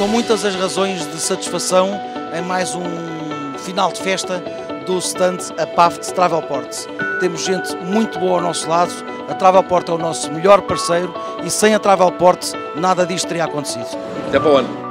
São muitas as razões de satisfação em mais um final de festa do stand APAFT Travelport. Temos gente muito boa ao nosso lado, a Travelport é o nosso melhor parceiro e sem a Travelport nada disto teria acontecido. Até para o ano.